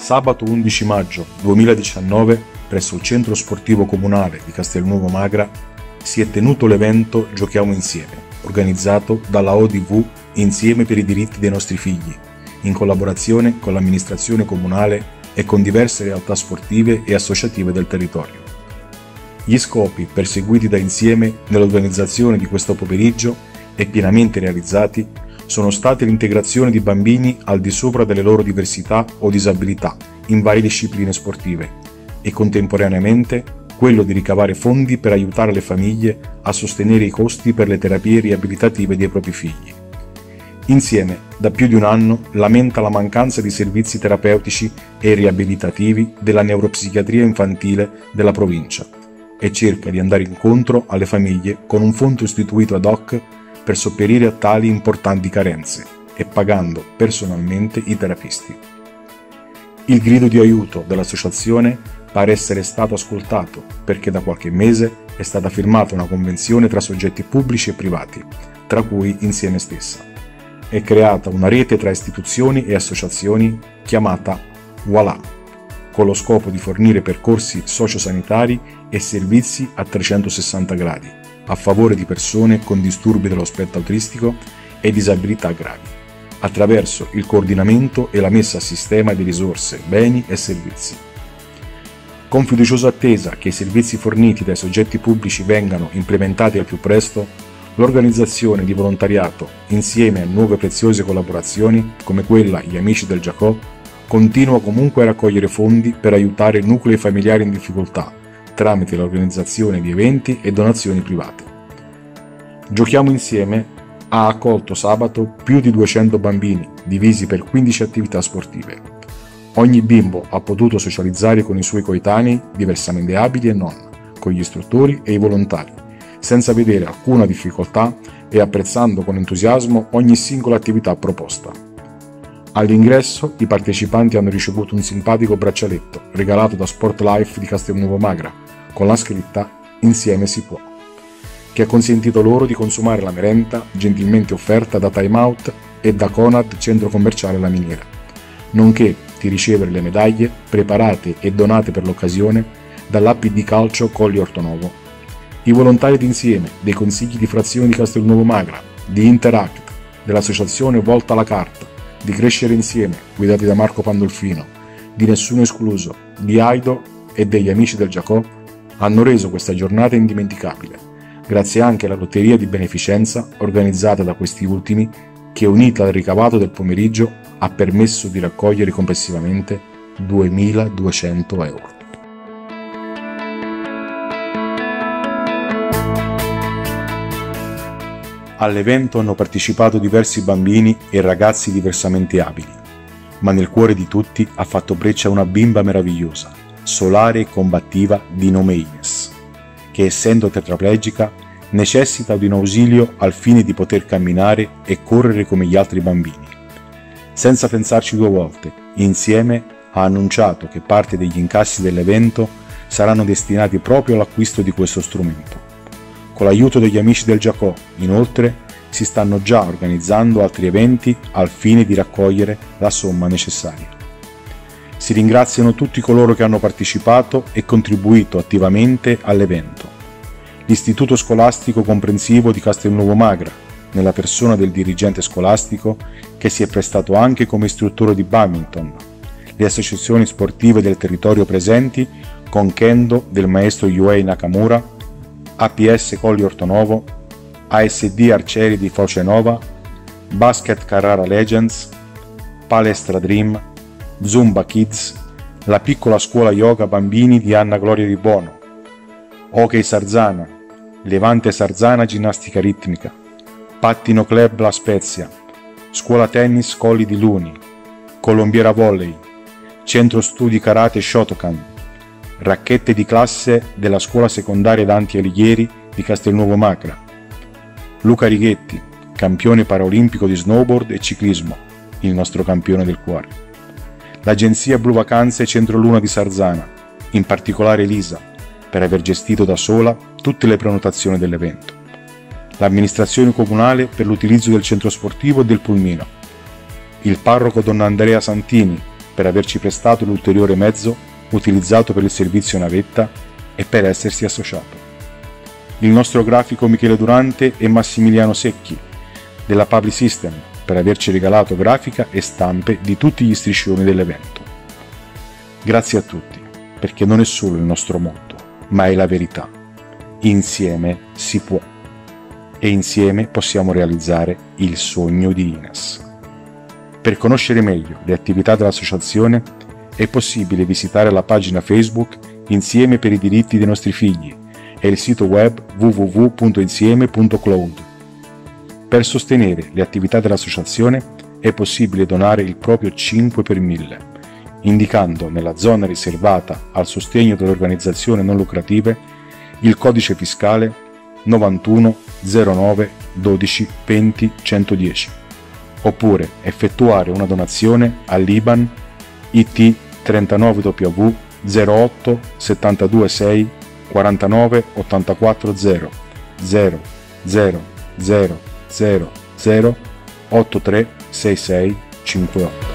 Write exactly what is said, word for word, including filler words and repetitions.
Sabato undici maggio duemiladiciannove, presso il Centro Sportivo Comunale di Castelnuovo Magra, si è tenuto l'evento Giochiamo Insieme, organizzato dalla O D V Insieme per i diritti dei nostri figli, in collaborazione con l'amministrazione comunale e con diverse realtà sportive e associative del territorio. Gli scopi perseguiti da Insieme nell'organizzazione di questo pomeriggio e pienamente realizzati sono stati l'integrazione di bambini al di sopra delle loro diversità o disabilità in varie discipline sportive e contemporaneamente quello di ricavare fondi per aiutare le famiglie a sostenere i costi per le terapie riabilitative dei propri figli. Insieme, da più di un anno, lamenta la mancanza di servizi terapeutici e riabilitativi della neuropsichiatria infantile della provincia e cerca di andare incontro alle famiglie con un fondo istituito ad hoc per sopperire a tali importanti carenze e pagando personalmente i terapisti. Il grido di aiuto dell'associazione pare essere stato ascoltato perché da qualche mese è stata firmata una convenzione tra soggetti pubblici e privati, tra cui Insieme stessa. È creata una rete tra istituzioni e associazioni chiamata Voilà, con lo scopo di fornire percorsi sociosanitari e servizi a trecentosessanta gradi a favore di persone con disturbi dello spettro autistico e disabilità gravi, attraverso il coordinamento e la messa a sistema di risorse, beni e servizi. Con fiduciosa attesa che i servizi forniti dai soggetti pubblici vengano implementati al più presto, l'organizzazione di volontariato, insieme a nuove preziose collaborazioni come quella Gli Amici del Giacò, continua comunque a raccogliere fondi per aiutare nuclei familiari in difficoltà tramite l'organizzazione di eventi e donazioni private. Giochiamo Insieme ha accolto sabato più di duecento bambini divisi per quindici attività sportive. Ogni bimbo ha potuto socializzare con i suoi coetanei diversamente abili e non, con gli istruttori e i volontari, senza vedere alcuna difficoltà e apprezzando con entusiasmo ogni singola attività proposta. All'ingresso i partecipanti hanno ricevuto un simpatico braccialetto regalato da Sport Life di Castelnuovo Magra con la scritta Insieme si può, che ha consentito loro di consumare la merenda gentilmente offerta da Time Out e da Conad Centro Commerciale La Miniera, nonché di ricevere le medaglie preparate e donate per l'occasione dall'A P D Calcio Colli Ortonovo. I volontari d'Insieme, dei consigli di frazione di Castelnuovo Magra, di Interact, dell'associazione Volta alla Carta, di Crescere Insieme, guidati da Marco Pandolfino, di Nessuno Escluso, di Aido e degli Amici del Giacò, hanno reso questa giornata indimenticabile, grazie anche alla lotteria di beneficenza organizzata da questi ultimi che, unita al ricavato del pomeriggio, ha permesso di raccogliere complessivamente duemiladuecento euro. All'evento hanno partecipato diversi bambini e ragazzi diversamente abili, ma nel cuore di tutti ha fatto breccia una bimba meravigliosa, solare e combattiva di nome Ines, che essendo tetraplegica necessita di un ausilio al fine di poter camminare e correre come gli altri bambini. Senza pensarci due volte, Insieme ha annunciato che parte degli incassi dell'evento saranno destinati proprio all'acquisto di questo strumento. Con l'aiuto degli Amici del Giacò, inoltre, si stanno già organizzando altri eventi al fine di raccogliere la somma necessaria. Si ringraziano tutti coloro che hanno partecipato e contribuito attivamente all'evento. L'Istituto Scolastico Comprensivo di Castelnuovo Magra, nella persona del dirigente scolastico che si è prestato anche come istruttore di badminton, le associazioni sportive del territorio presenti con Kendo del maestro Yuei Nakamura, A P S Colli Ortonovo, A S D Arcieri di Foce Nova, Basket Carrara Legends, Palestra Dream, Zumba Kids, la piccola scuola yoga bambini di Anna Gloria di Bono, Hockey Sarzana, Levante Sarzana Ginnastica Ritmica, Pattino Club La Spezia, Scuola Tennis Colli di Luni, Colombiera Volley, Centro Studi Karate Shotokan, Racchette di classe della Scuola Secondaria Dante Alighieri di Castelnuovo Magra, Luca Righetti, campione paraolimpico di snowboard e ciclismo, il nostro campione del cuore. L'agenzia Blu Vacanze Centro Luna di Sarzana, in particolare Elisa, per aver gestito da sola tutte le prenotazioni dell'evento. L'amministrazione comunale per l'utilizzo del centro sportivo e del pulmino. Il parroco Don Andrea Santini, per averci prestato l'ulteriore mezzo utilizzato per il servizio navetta e per essersi associato. Il nostro grafico Michele Durante e Massimiliano Secchi della Public System per averci regalato grafica e stampe di tutti gli striscioni dell'evento. Grazie a tutti, perché non è solo il nostro motto, ma è la verità. Insieme si può. E insieme possiamo realizzare il sogno di Inas. Per conoscere meglio le attività dell'associazione è possibile visitare la pagina Facebook Insieme per i diritti dei nostri figli e il sito web w w w punto insieme punto cloud. Per sostenere le attività dell'associazione è possibile donare il proprio cinque per mille, indicando nella zona riservata al sostegno delle organizzazioni non lucrative il codice fiscale novantuno zero nove dodici venti centodieci, oppure effettuare una donazione all'I B A N I T trentanove W zero otto settantadue sei quarantanove ottantaquattro zero zero zero zero zero zero otto tre sei sei cinque otto.